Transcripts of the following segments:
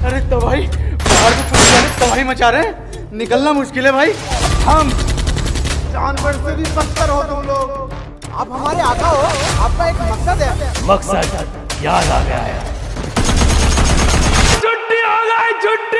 अरे तबाही, बाहर तो पुलिस वाले तबाही मचा रहे हैं, निकलना मुश्किल है भाई। हम जानवर से भी बदतर हो तुम लोग। आप हमारे आका हो, आपका एक मकसद है। मकसद याद आ गया है। छुट्टी हो गई, छुट्टी।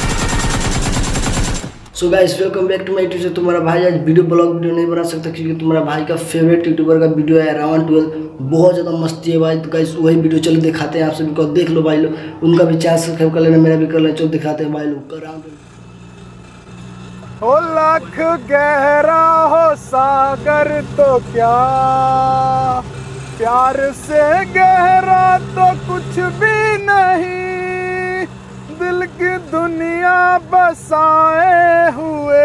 So guys welcome back to my YouTube. तुम्हारा भाई आज वीडियो ब्लॉग वीडियो नहीं बना सकता क्योंकि तुम्हारा भाई का फेवरेट यूट्यूबर का वीडियो है रावण 12। बहुत ज़्यादा मस्ती है भाई। तो गाइस वही वीडियो चलो दिखाते हैं आप सभी को, देख लो भाई लोग। उनका भी चैनल सब्सक्राइब कर लेना, मेरा भी कर लेना। चलो दिखाते हैं भाई लोग का रावण 12। हो लाख गहरा हो सागर तो क्या, प्यार से गहरा तो कुछ भी नहीं। दिल की दुनिया बसाए हुए,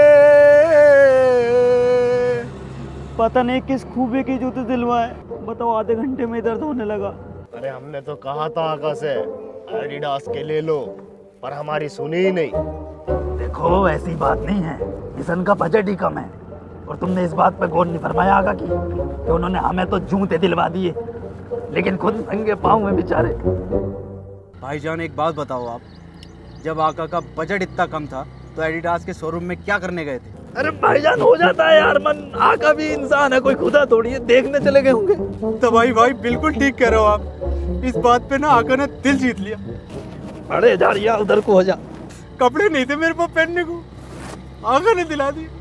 पता नहीं किस खूबी की जूते दिलवाए। बताओ आधे घंटे में दर्द होने लगा। अरे हमने तो कहा था आका से एडिडास के ले लो, पर हमारी सुनी ही नहीं। देखो ऐसी बात नहीं है, मिशन का बजट ही कम है और तुमने इस बात पे गौर नहीं फरमाया आगा कि उन्होंने हमें तो जूते दिलवा दिए, लेकिन खुद नंगे पाँव में बेचारे। भाईजान एक बात बताओ, आप जब आका का बजट इतना कम था तो एडिडास के शोरूम में क्या करने गए थे? अरे भाईजान हो जाता है यार मन, आका भी इंसान है, कोई खुदा थोड़ी है। देखने चले गए होंगे। तो भाई बिल्कुल ठीक कह रहे हो आप। इस बात पे ना आका ने दिल जीत लिया। अरे जा यार उधर को हो जा। कपड़े नहीं थे मेरे पास पहनने को, आका ने दिला दी।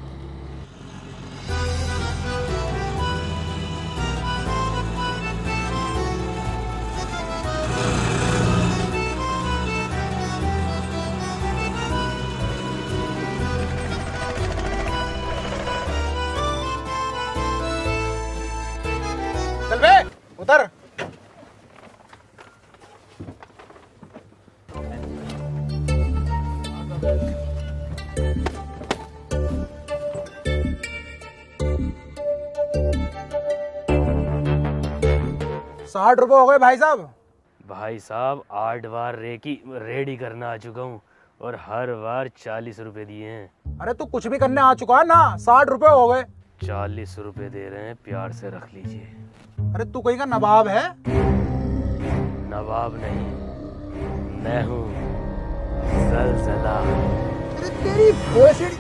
चल बे उतर। ₹60 हो गए भाई साहब। भाई साहब 8 बार रेडी करना आ चुका हूँ और हर बार 40 रुपए दिए हैं। अरे तू कुछ भी करने आ चुका है ना, ₹60 हो गए। 40 रुपए दे रहे हैं, प्यार से रख लीजिए। अरे तू कहीं का नवाब है? नवाब नहीं, मैं हूँ ज़लज़ला। अरे तेरी भोसड़ी।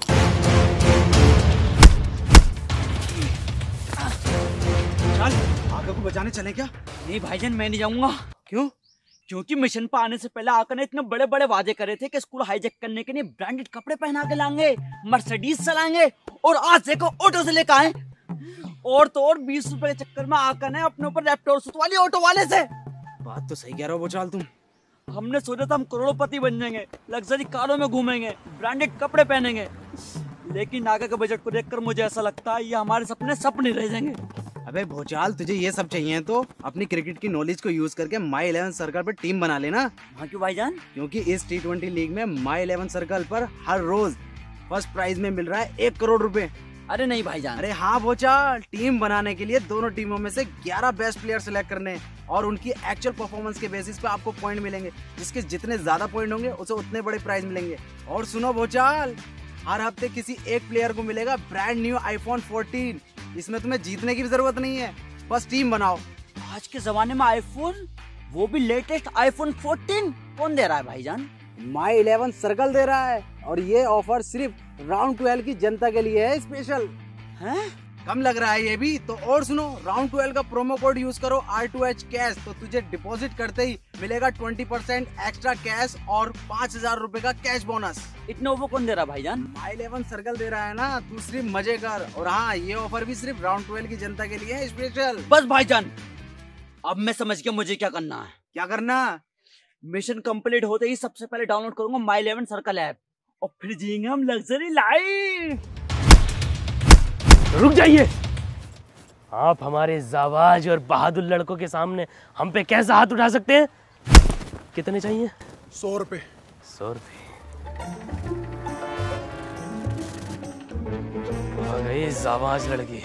चल आका को बचाने चले क्या? नहीं भाईजान मैं नहीं जाऊंगा। क्यों? क्योंकि मिशन पर आने से पहले आका ने इतने बड़े बड़े वादे करे थे कि स्कूल हाईजैक करने के लिए ब्रांडेड कपड़े पहना के लाएंगे, मर्सिडीज चलाएंगे और आज देखो ऑटो से लेकर आए। और तो और 20 रुपए के चक्कर में आका ने अपने ऊपर रैप्टोर सुतवा लिया ऑटो वाले से। बात तो सही कह रहे हो बोचाल तुम। हमने सोचा था हम करोड़पति बन जाएंगे, लग्जरी कारों में घूमेंगे, ब्रांडेड कपड़े पहनेंगे, लेकिन आगे के बजट को देखकर मुझे ऐसा लगता है ये हमारे सपने रह जाएंगे। अबे भोचाल, तुझे ये सब चाहिए तो अपनी क्रिकेट की नॉलेज को यूज करके माई 11 सर्कल पर टीम बना लेना। हाँ क्यों भाईजान? क्योंकि इस T20 लीग में माई 11 सर्कल पर हर रोज फर्स्ट प्राइज में मिल रहा है 1 करोड़ रुपए। अरे नहीं भाईजान। अरे हाँ भोचाल, टीम बनाने के लिए दोनों टीमों में से 11 बेस्ट प्लेयर सिलेक्ट करने और उनकी एक्चुअल परफॉर्मेंस के बेसिस पे आपको पॉइंट मिलेंगे, जिसके जितने ज्यादा पॉइंट होंगे उसे उतने बड़े प्राइज मिलेंगे। और सुनो भोचाल, हर हफ्ते किसी एक प्लेयर को मिलेगा ब्रांड न्यू iPhone 14। इसमें तुम्हें जीतने की भी जरूरत नहीं है, बस टीम बनाओ। आज के जमाने में आईफोन, वो भी लेटेस्ट iPhone 14 कौन दे रहा है भाईजान? माई 11 सर्कल दे रहा है और ये ऑफर सिर्फ राउंड 12 की जनता के लिए है स्पेशल। हैं? कम लग रहा है ये भी तो? और सुनो, राउंड 12 का प्रोमो कोड यूज करो R2H कैश, तो तुझे डिपॉजिट करते ही मिलेगा 20% एक्स्ट्रा कैश और 5000 रुपए का कैश बोनस। इतना वो कौन दे रहा है भाईजान? माई 11 सर्कल दे रहा है ना, तू सिर्फ मजे कर। और हाँ, ये ऑफर भी सिर्फ राउंड 12 की जनता के लिए है स्पेशल। बस भाईजान, अब मैं समझ गया मुझे क्या करना है। क्या करना? मिशन कंप्लीट होते ही सबसे पहले डाउनलोड करूंगा माई 11 सर्कल ऐप और फिर जिएंगे हम लग्जरी लाइफ। रुक जाइए, आप हमारे जाबाज और बहादुर लड़कों के सामने हम पे कैसे हाथ उठा सकते हैं? कितने चाहिए? 100 रुपए। 100 रुपए आ गई जाबाज लड़की।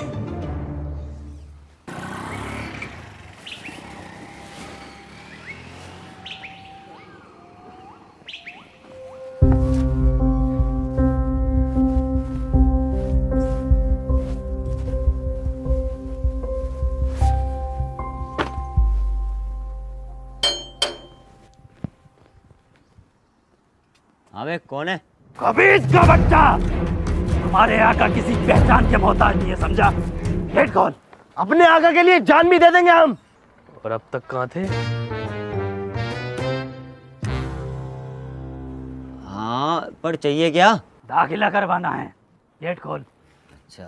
अबे कौन है? कबीज का बच्चा, हमारे आका किसी पहचान के मोहताज नहीं है, समझा? गेट खोल। अपने आका के लिए जान भी दे देंगे हम। और अब तक कहाँ थे? हाँ, पर चाहिए क्या? दाखिला करवाना है, गेट खोल। अच्छा।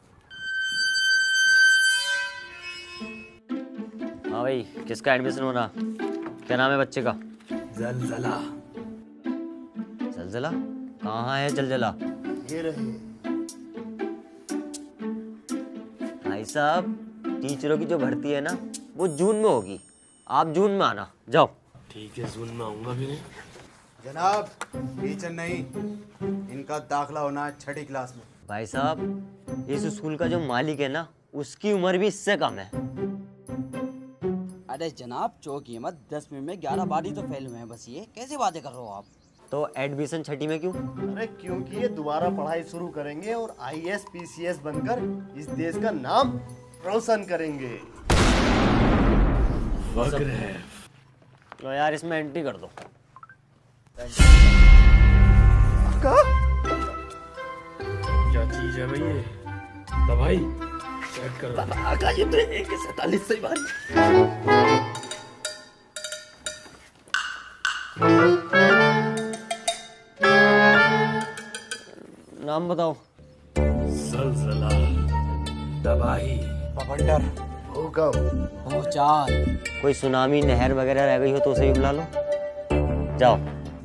हाँ भाई, किसका एडमिशन हो रहा? क्या नाम है बच्चे का? जलजला। जलजला? कहाँ है जलजला? ये रहे। भाई साहब, टीचरों की जो भर्ती है ना, वो जून में होगी। आप जून में आना, जाओ। ठीक है, जून में आऊंगा भी नहीं। जनाब, टीचर नहीं, इनका दाखिला होना है 6ठी क्लास में। भाई साहब, इस स्कूल का जो मालिक है ना, उसकी उम्र भी इससे कम है। अरे जनाब, चौकी मत, 10 मिनट में 11 बार ही तो फेल हुए हैं बस। ये कैसे बातें कर रहे हो आप? तो एडमिशन 6ठी में क्यों? अरे क्योंकि ये दोबारा पढ़ाई शुरू करेंगे और IAS PCS बनकर इस देश का नाम रोशन करेंगे। तो यार इसमें एंट्री कर दो। क्या चीज है भाई ये? दवाई चेक करो। आका ये तो 147 सही बात। नाम बताओ। जलजला, तबाही, बवंडर, भूकंप, भूचाल। कोई सुनामी, नहर वगैरह रह गई हो तो उसे भी बुला लो। जाओ।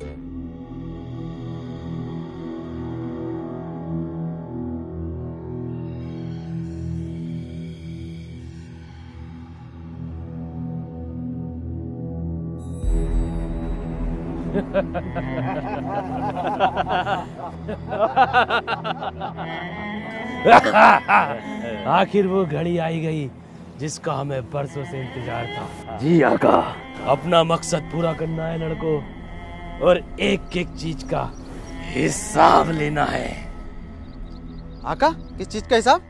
आखिर वो घड़ी आई गई जिसका हमें बरसों से इंतजार था। जी आका। अपना मकसद पूरा करना है लड़कों, और एक एक चीज का हिसाब लेना है। आका, किस चीज का हिसाब?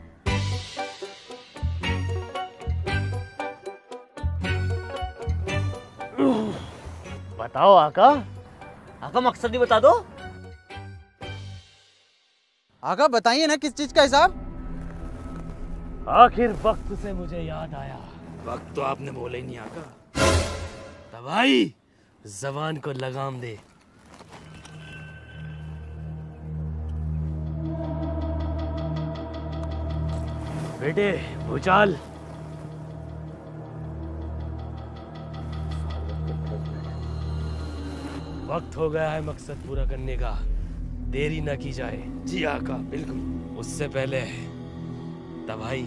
बताओ आका। आका मकसद ही बता दो। आका बताइए ना, किस चीज का हिसाब? आखिर वक्त से मुझे याद आया। वक्त तो आपने बोला ही नहीं आका। तबाही, जबान को लगाम दे। बेटे भूचाल, वक्त हो गया है मकसद पूरा करने का। देरी ना की जाए। जी आका, बिल्कुल। उससे पहले तबाही।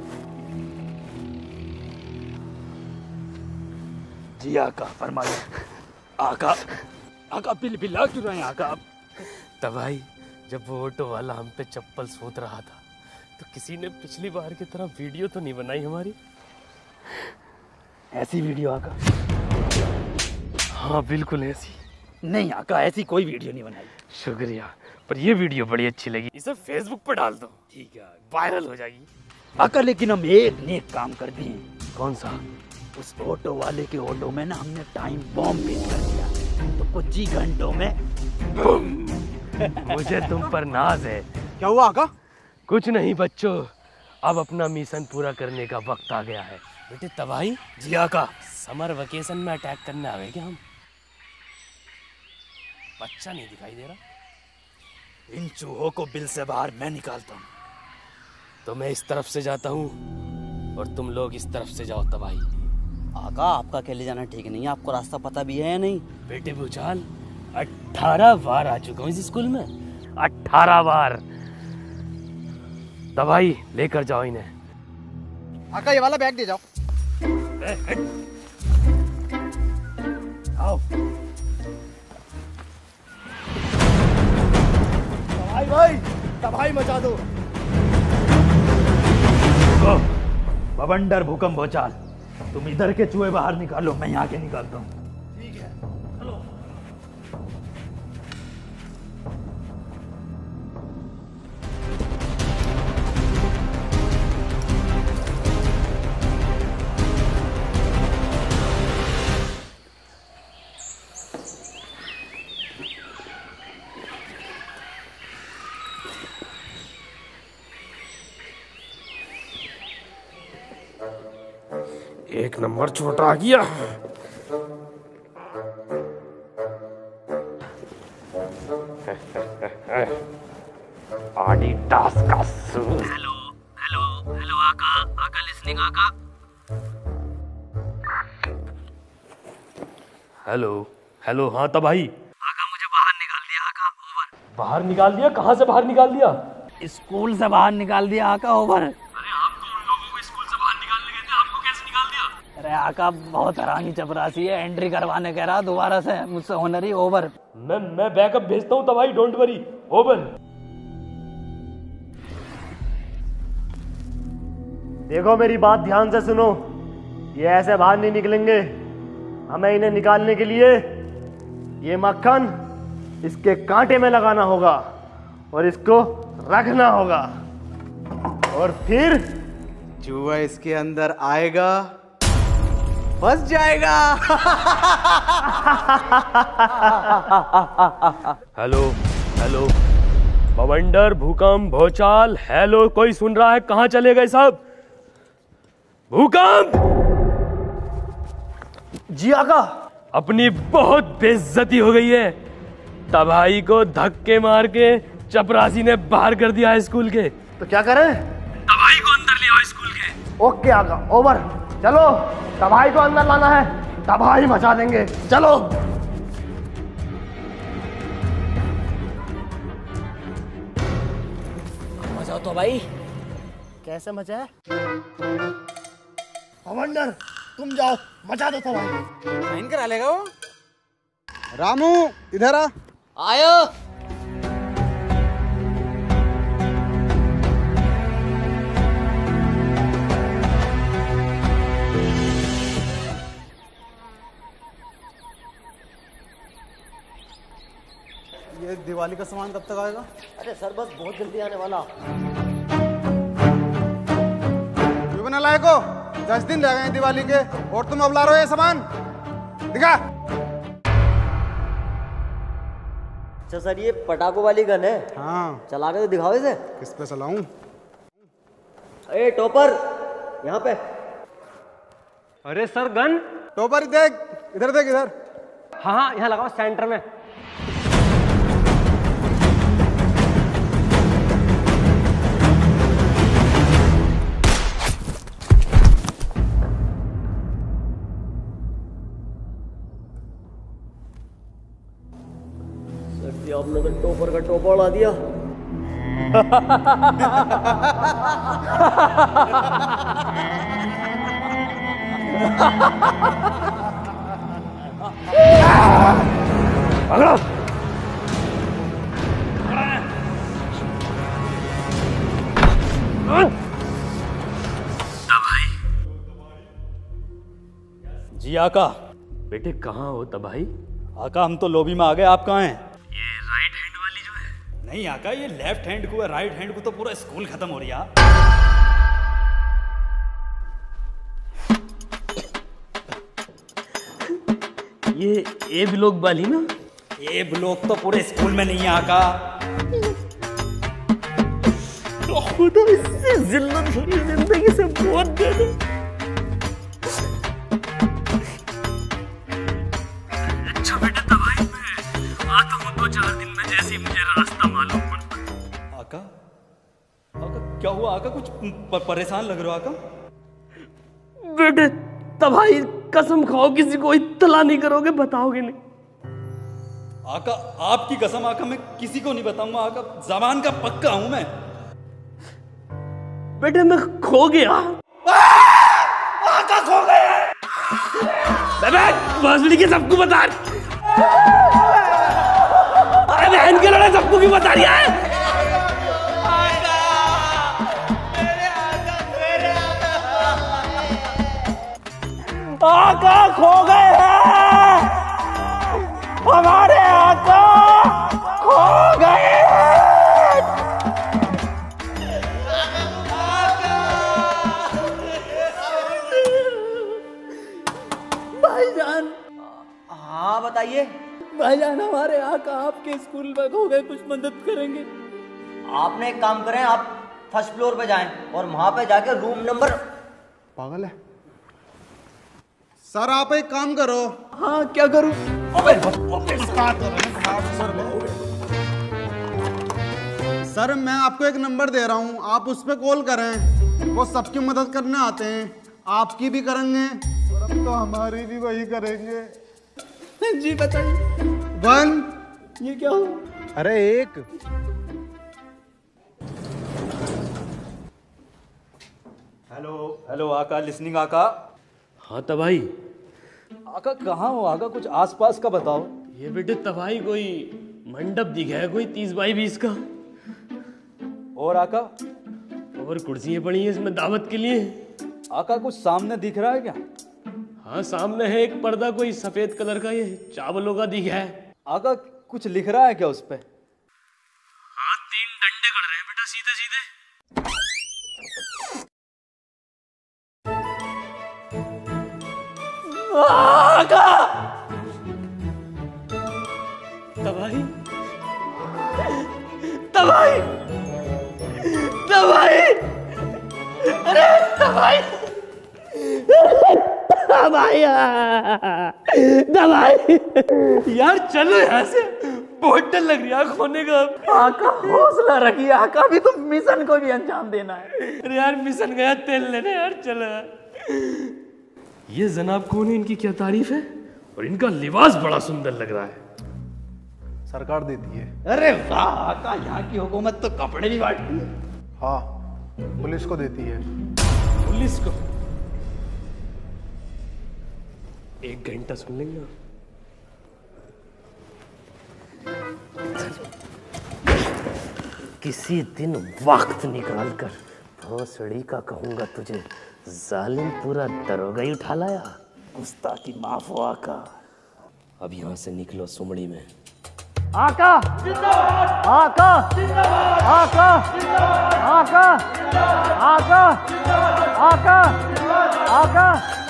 जी आका, फरमाइए। आका, आका बिल क्यों रहे हैं आका? तबाही, जब वो ऑटो वाला हम पे चप्पल सोच रहा था तो किसी ने पिछली बार की तरह वीडियो तो नहीं बनाई हमारी? ऐसी वीडियो आका? हाँ बिल्कुल ऐसी। नहीं आका, ऐसी कोई वीडियो नहीं बनाई। शुक्रिया, पर ये वीडियो बड़ी अच्छी लगी। इसे फेसबुक पर डाल दो। ठीक है, वायरल हो जाएगी। आका लेकिन हम एक नेक काम कर दिए। कौन सा? उस ऑटो वाले के ऑटो में ना हमने टाइम बॉम्ब फिट कर दिया, तो कुछ ही घंटों में मुझे तुम पर नाज है। क्या हुआ आका? कुछ नहीं बच्चों, अब अपना मिशन पूरा करने का वक्त आ गया है। बेटे तबाही। जी आका। समर वेकेशन में अटैक करने आ गए क्या हम? बच्चा नहीं दिखाई दे रहा। इन चूहों को बिल से बाहर मैं निकालता हूँ। तो मैं इस तरफ से जाता हूँ और तुम लोग इस तरफ से जाओ। तबाही। आका, आपका अकेले जाना ठीक नहीं है। आपको रास्ता पता भी है या नहीं? बेटे भूचाल, 18 बार आ चुका हूँ इस स्कूल में। 18 बार। तबाही, लेकर जाओ इन्हें। आका, ये वाला बैग दे जाओ। आओ। भाई तबाही मचा दो। बवंडर, भूकंप, भूचाल, तुम इधर के चूहे बाहर निकालो, मैं यहाँ के निकालता हूँ। एक नंबर छोटा आ गया। आडिडास का शूज। हेलो हेलो हेलो आका, आका लिसनिंग आका। हेलो हेलो, हाँ तब भाई। आका मुझे बाहर निकाल दिया आका, ओवर। बाहर निकाल दिया? कहाँ से बाहर निकाल दिया? स्कूल से बाहर निकाल दिया आका, ओवर। अरे आप तो उन लोगों को स्कूल से बाहर निकालने गए थे, आपको कैसे निकाल दिया? अरे आका बहुत हरामी चपरासी है, एंट्री करवाने कह रहा दोबारा से, मुझसे होनर ही, ओवर। मैं बैकअप भेजता हूँ तब भाई, डोंट वरी, ओवर। देखो मेरी बात ध्यान से सुनो, ये ऐसे बाहर नहीं निकलेंगे। हमें इन्हें निकालने के लिए ये मक्खन इसके कांटे में लगाना होगा और इसको रखना होगा, और फिर चूहा इसके अंदर आएगा, फंस जाएगा। हेलो हेलो, बवंडर, भूकंप, भूचाल, हेलो, कोई सुन रहा है? कहाँ चले गए सब? भूकंप! जी आका। अपनी बहुत बेइज्जती हो गई है। तबाही को धक्के मार के चपरासी ने बाहर कर दिया स्कूल के। तो क्या करें? तबाही को अंदर ले आओ स्कूल के। ओके आका, ओवर। चलो तबाही को अंदर लाना है, तबाही मचा देंगे, चलो। मजा तो भाई। कैसे मचा है? कमांडर तुम जाओ, मचा दो तबाही। साइन करा लेगा वो। रामू इधर आ। आयो। ये दिवाली का सामान कब तक आएगा? अरे सर बस बहुत जल्दी आने वाला। क्यों बना लायको? 10 दिन रह गए हैं दिवाली के और तुम अब ला रहे हो ये सामान? दिखा। अच्छा सर, ये पटाखों वाली गन है? हाँ। चला के तो दिखाओ इसे। किस पे चलाऊं? अरे टॉपर, यहाँ पे। अरे सर गन। टॉपर देख, इधर देख, इधर। हाँ हाँ, यहाँ लगाओ सेंटर में। आपने तो टोपर का टोपा उड़ा दिया। पकड़ो। जी आका। बेटे कहाँ हो तबाही? आका हम तो लॉबी में आ गए, आप कहाँ हैं? ये राइट हैंड वाली जो है। नहीं आका, ये लेफ्ट हैंड को है, राइट हैंड को तो पूरा स्कूल खत्म हो रहा। ये ए ब्लॉक वाली ना? ए ब्लॉक तो पूरे स्कूल में नहीं है आका। खुदा इससे जिल्लत भरी जिंदगी से बहुत दे दो। अच्छा बेटा तबाही में आता हूँ 2-4 दिन में, जैसे मुझे रास्ता मालूम पड़ता। आका, आका क्या हुआ आका? कुछ परेशान लग रहे हो आका? बेटे तबाही कसम खाओ किसी को इत्तला नहीं करोगे, बताओगे नहीं? आका आपकी कसम आका, मैं किसी को नहीं बताऊंगा आका, जबान का पक्का हूं मैं। बेटे मैं खो गया। आका खो गया। भोसड़ी के सबको बता। अरे बहन के लड़े सबको क्यों बता रही है? आका खो गए हैं, हमारे आका खो गए हैं। भाईजान। हाँ बताइए। भाईजान हमारे आका आपके स्कूल में खो गए, कुछ मदद करेंगे? आपने एक काम करें, आप फर्स्ट फ्लोर पे जाएं और वहां पे जाके रूम नंबर। पागल है? सर आप एक काम करो। हाँ क्या करूं? सर मैं आपको एक नंबर दे रहा हूँ, आप उस पर कॉल करें। वो सबकी मदद करने आते हैं, आपकी भी करेंगे और अब तो हमारी भी वही करेंगे। जी बताइए। 1 ये क्या हो? अरे 1। हेलो आका, लिसनिंग आका। हाँ तबाही। आका कहाँ हो आका, कुछ आसपास का बताओ। ये बेटे तबाही कोई मंडप दिखा है कोई 30 बाई 20 का। और आका? और कुर्सियाँ पड़ी हैं इसमें दावत के लिए। आका कुछ सामने दिख रहा है क्या? हाँ सामने है एक पर्दा कोई सफेद कलर का, ये चावलों का दिखा है। आका कुछ लिख रहा है क्या उस पे? हाँ 3 डंडे गड़ रहे हैं बेटा सीधे सीधे। आका! तबाही तबाही तबाही, अरे तबाही तबाही तबाही। यार चलो यहाँ से, बहुत डर लग रही है खोने का। आका हौसला रखिए, आका भी तो मिशन को भी अंजाम देना है। अरे यार मिशन गया तेल लेने यार, चलो यार। ये जनाब कौन है, इनकी क्या तारीफ है, और इनका लिबास बड़ा सुंदर लग रहा है। सरकार देती है। अरे वाह आका, यहाँ की हुकूमत तो कपड़े भी बांटती है। हाँ पुलिस को देती है। पुलिस को 1 घंटा सुन लेंगे। किसी दिन वक्त निकाल कर भोसड़ी का कहूंगा तुझे, जालिम पूरा दरोगा ही उठा लाया। गुस्ताखी माफ हो आका। अब यहाँ से निकलो सुमड़ी में। आका आका आका आका आका आका आका।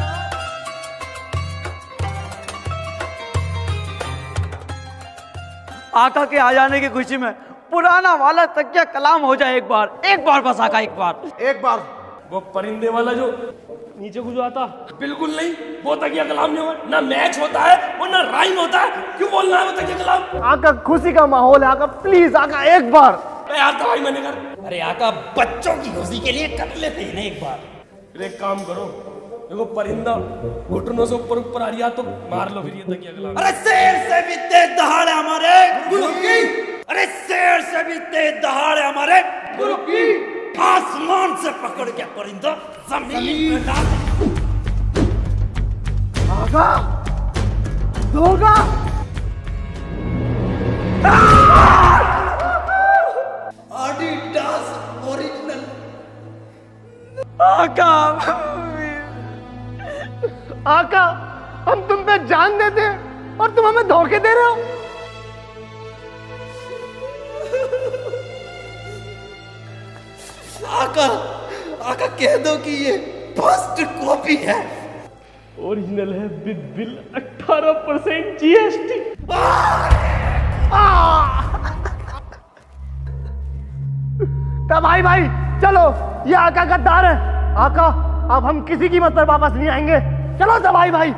आका के आ जाने की खुशी में पुराना वाला तकिया कलाम हो जाए एक बार बस आका, एक बार। वो परिंदे वाला जो नीचे को जो आता, बिल्कुल नहीं, वो तकिया कलाम नहीं होगा। ना मैच होता है और ना राइम होता है, क्यों बोलना है वो तकिया कलाम? आका खुशी का माहौल है आका, प्लीज आका एक बार। यार दवाई मैंने कर। अरे आका बच्चों की खुशी के लिए कर लेते हैं ना एक बार। फिर एक काम करो, देखो परिंदा घुटनों से ऊपर ऊपर आ रही है तो मार लो फिर ये तकिया कलाम। अरे शेर से भी तेज दहाड़ हमारे गुरु की, अरे शेर से भी तेज दहाड़ हमारे गुरु की। आसमान से पकड़ के परिंदा जमीन पे डाल। आका दोगा एडिडास ओरिजिनल। आका आका, हम तुम पे जान देते और तुम हमें धोखे दे रहे हो। आका कह दो कि ये फर्स्ट कॉपी है। ओरिजिनल है विद बिल, 18% GST। तब भाई चलो, ये आका गद्दार है। आका अब हम किसी कीमत पर वापस नहीं आएंगे। चलो दवाई भाई।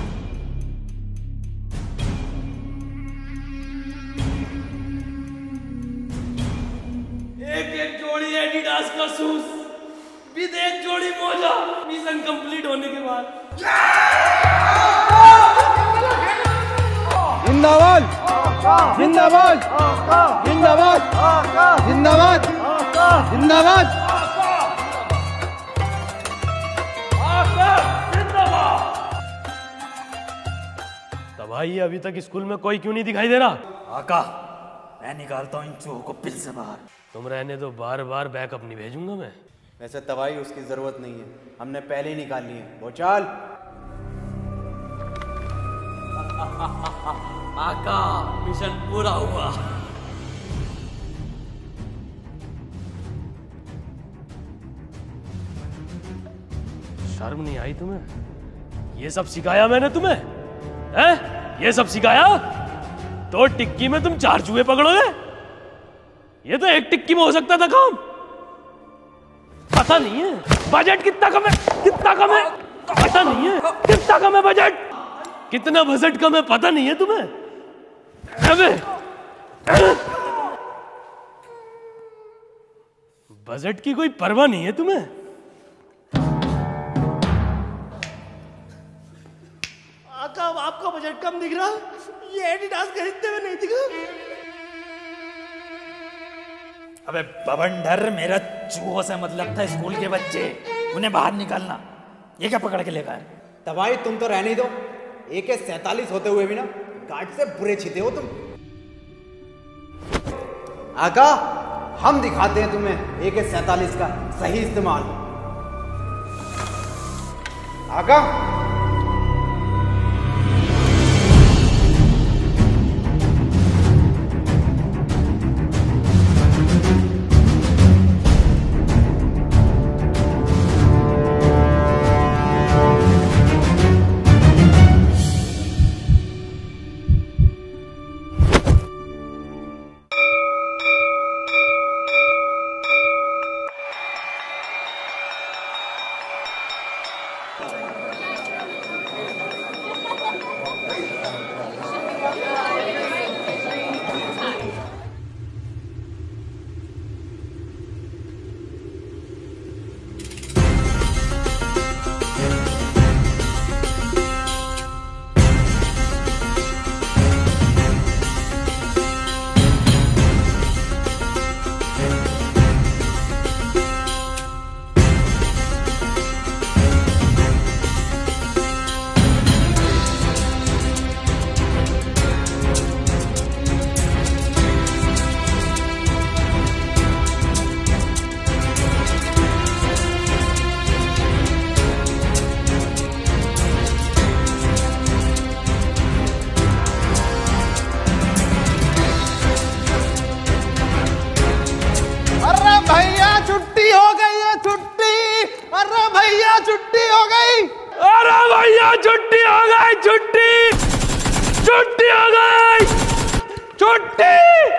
एक जोड़ी एडिडास का शूज विद एक जोड़ी मोजा, मिशन कंप्लीट होने के बाद। जिंदाबाद जिंदाबाद जिंदाबाद जिंदाबाद जिंदाबाद। भाई अभी तक स्कूल में कोई क्यों नहीं दिखाई दे रहा? आका मैं निकालता हूँ इन चूहों को बिल से बाहर। तुम रहने दो, बार बार बैकअप नहीं भेजूंगा मैं। वैसे तबाही उसकी जरूरत नहीं है, हमने पहले ही निकाल ली है। वो चल। आका मिशन पूरा हुआ। शर्म नहीं आई तुम्हें? ये सब सिखाया मैंने तुम्हें, हैं? ये सब सिखाया? तो टिक्की में तुम 4 चूहे पकड़ोगे? ये तो एक टिक्की में हो सकता था काम। पता नहीं है बजट कितना कम है, कितना कम है। पता नहीं है कितना कम है बजट? कितना बजट कम है पता नहीं है तुम्हें? अबे बजट की कोई परवाह नहीं है तुम्हें? आका अब आपका बजट कम दिख रहा, ये एडिडास खरीदते हुए नहीं दिखा। अबे बवंडर, मेरा चूहों से मतलब था, स्कूल के बच्चे, उन्हें बाहर निकालना। ये क्या पकड़ के लेगा है? तबाही तुम तो रहने दो, AK-47 होते हुए भी ना गार्ड से बुरे छिते हो तुम। आका, हम दिखाते हैं तुम्हें AK-47 का सही इस्तेमाल। आका छुट्टी हो गई, छुट्टी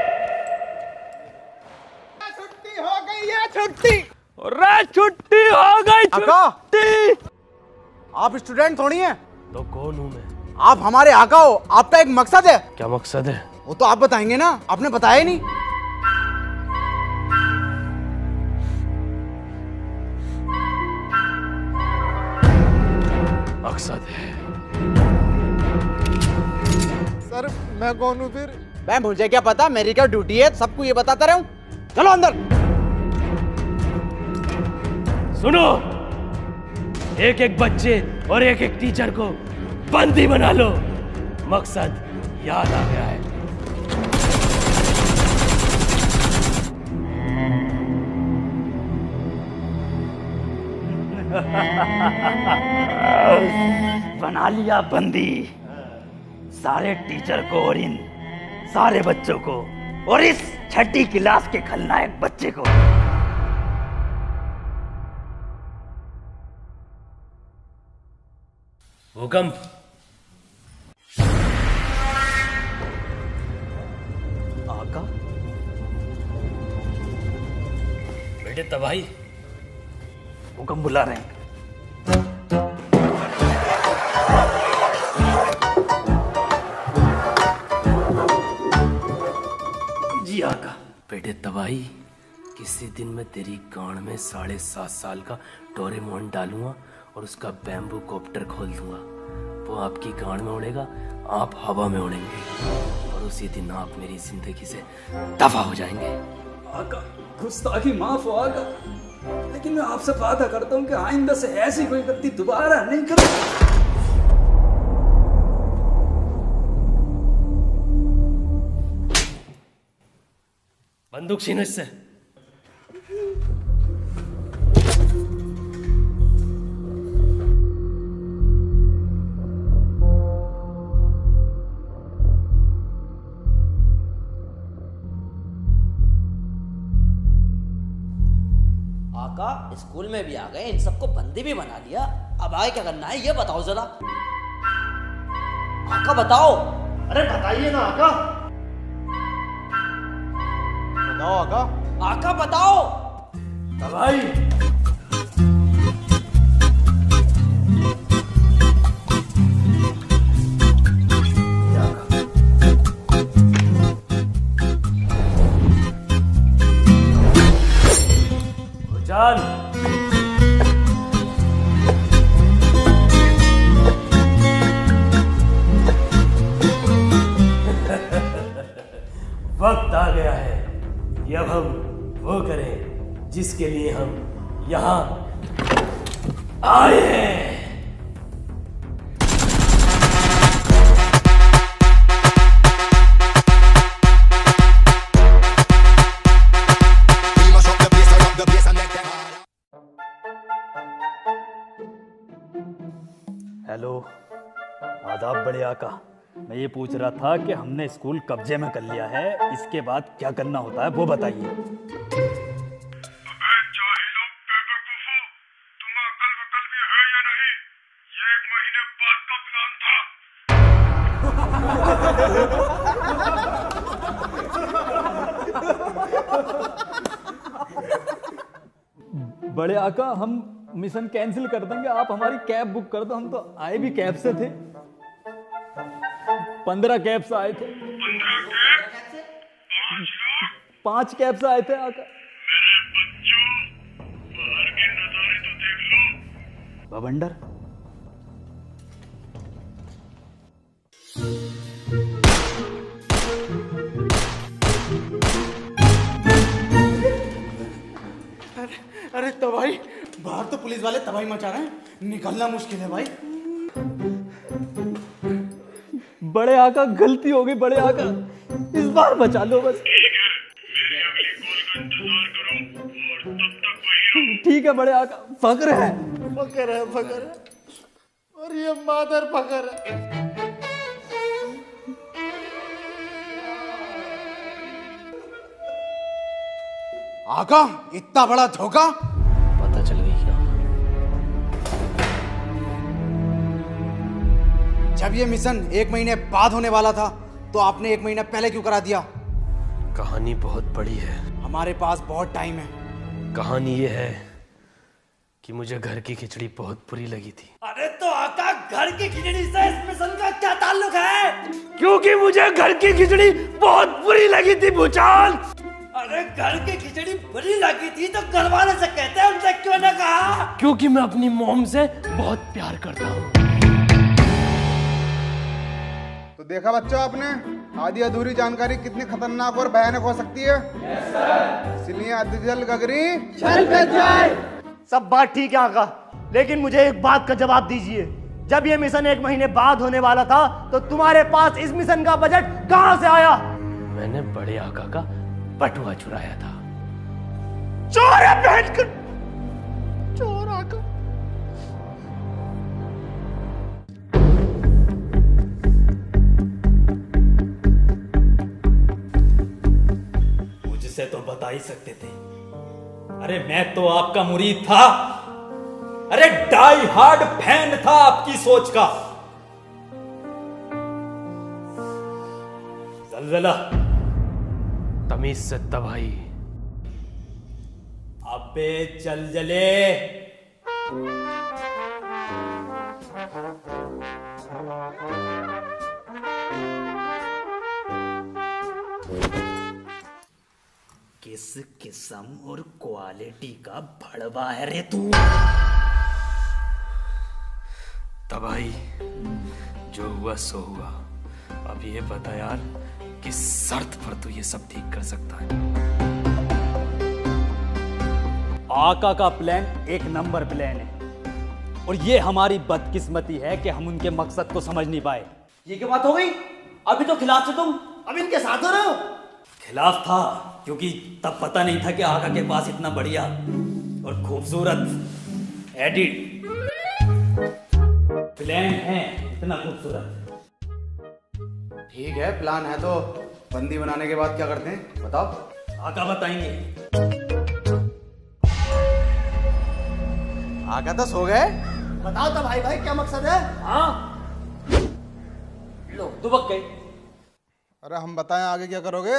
हो गई है, छुट्टी। अरे छुट्टी हो गई, छुट्टी। आप स्टूडेंट थोड़ी हैं। तो कौन हूँ मैं? आप हमारे आका हो। आपका एक मकसद है। क्या मकसद है? वो तो आप बताएंगे ना, आपने बताया नहीं। मकसद है। सर मैं कौन हूँ फिर? मैं मुझे क्या पता, मेरी क्या ड्यूटी है सबको ये बताता रहूं। चलो अंदर। सुनो, एक एक बच्चे और एक एक टीचर को बंदी बना लो। मकसद याद आ गया है। बना लिया बंदी सारे टीचर को और इन सारे बच्चों को और इस छठी क्लास के खलनायक बच्चे को। हुकम। आका बेटे तबाही, हुकम बुला रहे हैं। जी आका। बेटे तबाही, किसी दिन मैं तेरी गांड में 7.5 साल का डोरेमोन डालूंगा और उसका बैम्बू कॉप्टर खोल दूंगा। वो आपकी गांड में उड़ेगा, आप हवा में उड़ेंगे और उसी दिन आप मेरी जिंदगी से दफा हो जाएंगे। आका गुस्ताखी माफ हो आका, लेकिन मैं आपसे वादा करता हूँ कि आइंदा से ऐसी कोई गलती दोबारा नहीं करूंगा। बंदूक छीनो इससे। आका स्कूल में भी आ गए, इन सबको बंदी भी बना लिया, अब आगे क्या करना है ये बताओ जरा। आका बताओ। अरे बताइए ना आका। बताओ आका। आका बताओ। तबाही वक्त आ गया है कि अब हम वो करें जिसके लिए हम यहाँ आए हैं। हेलो, आदाब बड़े आका। मैं ये पूछ रहा था कि हमने स्कूल कब्जे में कर लिया है, इसके बाद क्या करना होता है वो बताइए। बड़े आका, हम मिशन कैंसिल कर देंगे, आप हमारी कैब बुक कर दो। हम तो आए भी कैब से थे, 15 कैब से आए थे। 5 कैब से आए थे आका। बवंडर, अरे तबाही, बाहर तो पुलिस वाले तबाही मचा रहे हैं, निकलना मुश्किल है भाई। बड़े आका गलती हो गई बड़े आका, इस बार बचा लो बस। ठीक है बड़े आका, फकर है फकर है फकर है, और ये मादर फकर है। आका, इतना बड़ा धोखा पता चल गई क्या? जब ये मिशन 1 महीने बाद होने वाला था तो आपने 1 महीना पहले क्यों करा दिया? कहानी बहुत बड़ी है। हमारे पास बहुत टाइम है। कहानी ये है कि मुझे घर की खिचड़ी बहुत बुरी लगी थी। अरे तो आका, घर की खिचड़ी से इस मिशन का क्या ताल्लुक है? क्योंकि मुझे घर की खिचड़ी बहुत बुरी लगी थी भूचाल। अरे घर की खिचड़ी बुरी लगी थी तो घर वाले से कहते हैं, उनसे क्यों ना कहा? क्योंकि मैं अपनी मॉम से बहुत प्यार करता हूँ। तो देखा बच्चों आपने, आधी अधूरी जानकारी कितनी खतरनाक और भयानक हो सकती है। इसलिए अधजल गगरी चल कर जाए। सब बात ठीक है आका, लेकिन मुझे एक बात का जवाब दीजिए। जब ये मिशन 1 महीने बाद होने वाला था तो तुम्हारे पास इस मिशन का बजट कहां से आया? मैंने बड़े आका का बटुआ चुराया था। चोर है बहन का चोर आका। मुझसे तो बता ही सकते थे। अरे मैं तो आपका मुरीद था। अरे डाई हार्ड फैन था आपकी सोच का। जलजला, तमीज से तबाही। अबे चल जले। किस किस्म और क्वालिटी का भड़वा है रे तू। तबाही, जो हुआ सो हुआ। अब ये बता यार, किस शर्त पर तू ये सब ठीक कर सकता है? आका का प्लान एक नंबर प्लान है, और ये हमारी बदकिस्मती है कि हम उनके मकसद को समझ नहीं पाए। ये क्या बात हो गई? अभी तो खिलाफ थे तुम, अब इनके साथ हो रहे हो? खिलाफ था क्योंकि तब पता नहीं था कि आका के पास इतना बढ़िया और खूबसूरत एडिट प्लान है, इतना खूबसूरत। ठीक है, प्लान है तो बंदी बनाने के बाद क्या करते हैं बताओ? आका बताएंगे। आका तो सो गए। बताओ तो भाई क्या मकसद है? हाँ लो दुबक गए। अरे हम बताएं आगे क्या करोगे?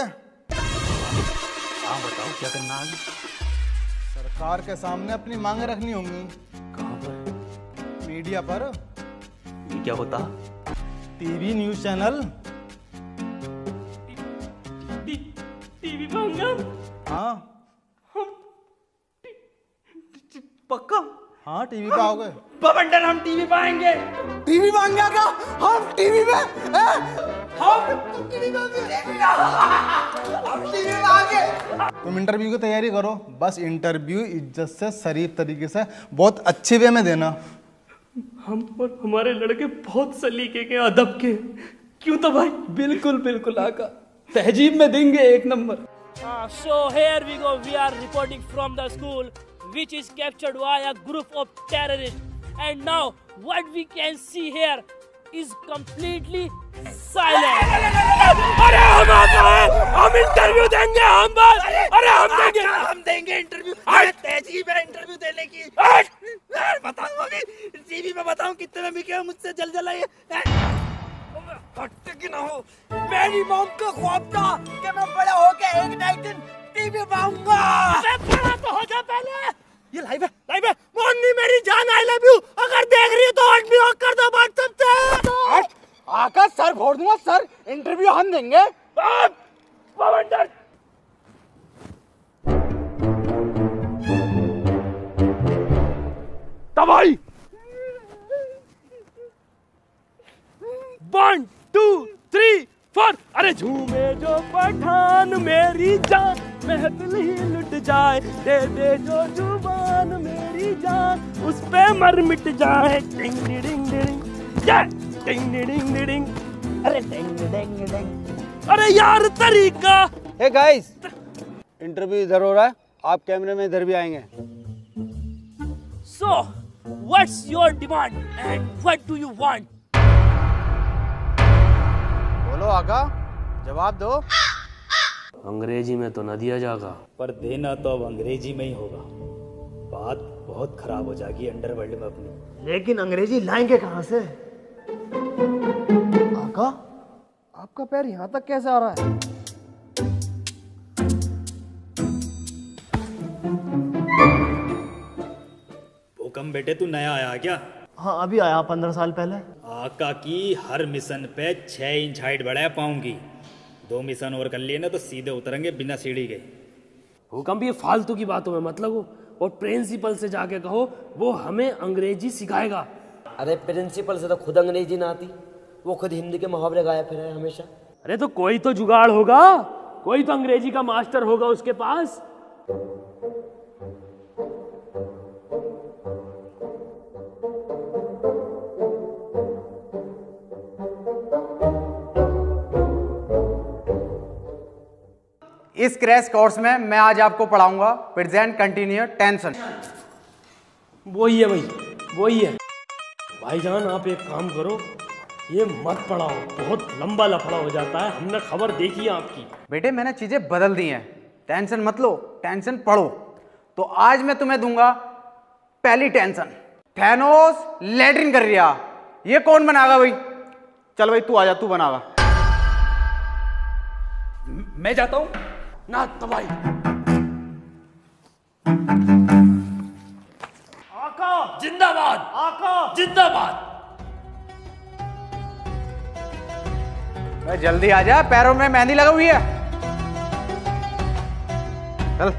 हाँ बताओ क्या करना है? सरकार के सामने अपनी मांगे रखनी होंगी। कहाँ पर? मीडिया पर। ये क्या होता? TV news channel. टीवी पर? हाँ पक्का? हाँ टीवी पे आओगे? बवंडर, हम टीवी पे आएंगे। टीवी मांग गया क्या? हम टीवी में? हम टीवी पे तुम इंटरव्यू की तैयारी करो, बस इंटरव्यू इज्जत से शरीफ तरीके से बहुत अच्छे वे में देना। हम और हमारे लड़के बहुत सलीके के, अदब के, क्यों तो भाई? बिल्कुल बिल्कुल आका, तहजीब में देंगे 1 नंबर। So here we go. We are reporting from the school, which is captured by a group of terrorists. And now, what we can see here is completely silent. अरे हम आता है, हम इंटरव्यू देंगे, हम बस, अरे हम देंगे इंटरव्यू। तहजीब है इंटरव्यू देने की। बताऊं अभी टीवी पे बताऊं कितने में बिके हो, मुझसे जल आइए। कि ना हो, मेरी मॉम का ख्वाब था कि मैं बड़ा होके एक ना एक दिन टीवी पाऊंगा। बड़ा तो हो जा पहले। ये लाइव है। मोनी मेरी जान, आई लव यू। अगर देख रही हो तो हट भी कर दो व्हाट्सएप से। आका सर फोड़ दूंगा सर, इंटरव्यू हम देंगे। तबाही 1 2 3 4। अरे झूमे जो पठान मेरी जान, महफिल ही लुट जाए, दे दे जो जुबान मेरी जान, उस पे मर मिट जाए। डिंग डिंग डिंग डिंग डिंग डिंग। अरे डिंग डिंग डिंग। अरे यार तरीका। हे गाइस, इंटरव्यू इधर हो रहा है, आप कैमरे में इधर भी आएंगे। So, what's your demand and what do you want? बोलो आका, जवाब दो। अंग्रेजी में तो न दिया जाएगा, पर देना तो अब अंग्रेजी में ही होगा। बात बहुत खराब हो जाएगी अंडरवर्ल्ड में अपनी। लेकिन अंग्रेजी लाएंगे कहाँ से? आका, आपका पैर यहाँ तक कैसे आ रहा है? भूकंप बेटे, तू नया आया क्या? हाँ, अभी आया 15 साल पहले। आका की हर मिशन पे 6 इंच हाइट बढ़ाया पाऊँ की। 2 मिशन और कर लिए ना तो सीधे उतरेंगे बिना सीढ़ी के। भूकंप ये फालतू की बातों में मत लगो, और प्रिंसिपल से जाके कहो, वो हमें अंग्रेजी सिखाएगा। अरे प्रिंसिपल से तो खुद अंग्रेजी ना आती, वो खुद हिंदी के मुहावरे गाया फिर है हमेशा। अरे तो कोई तो जुगाड़ होगा, कोई तो अंग्रेजी का मास्टर होगा उसके पास। इस क्रैश कोर्स में मैं आज आपको पढ़ाऊंगा प्रेजेंट कंटिन्यूअस टेंशन। वही है भाई, वही है। भाईजान आप एक काम करो, ये मत पढ़ाओ, बहुत लंबा लफड़ा हो जाता है, हमने खबर देखी है आपकी। बेटे मैंने चीजें बदल दी हैं, टेंशन मत लो, टेंशन पढ़ो। तो आज मैं तुम्हें दूंगा पहली टेंशन। थैनोस लैट्रिन कर रिया, ये कौन बनागा भाई? चल भाई तू आजा, तू बनागा। मैं जाता हूं ना तबाही। आका जिंदाबाद, आका जिंदाबाद। जल्दी आजा, पैरों में मेहंदी लगा हुई है। चल।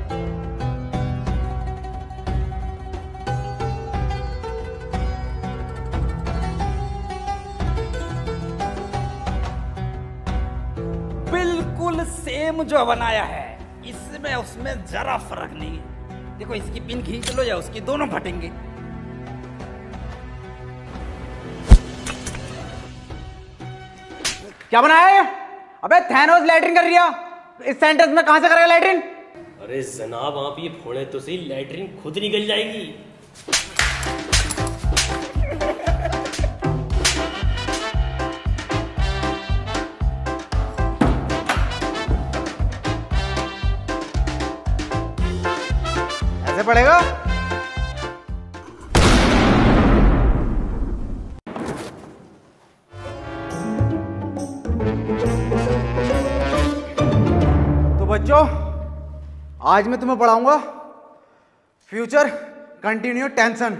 बिल्कुल सेम जो बनाया है, इसमें उसमें जरा फर्क नहीं है। देखो इसकी पिन खींच लो या उसकी, दोनों फटेंगे। क्या बनाया है? अबे थैनोस लैट्रिन कर रिया, इस सेंटेंस में कहां से करेगा लैट्रिन? अरे जनाब आप ये फोड़े तो सही, लैट्रिन खुद निकल जाएगी। ऐसे पड़ेगा? तो बच्चों आज मैं तुम्हें पढ़ाऊंगा फ्यूचर कंटिन्यू टेंशन।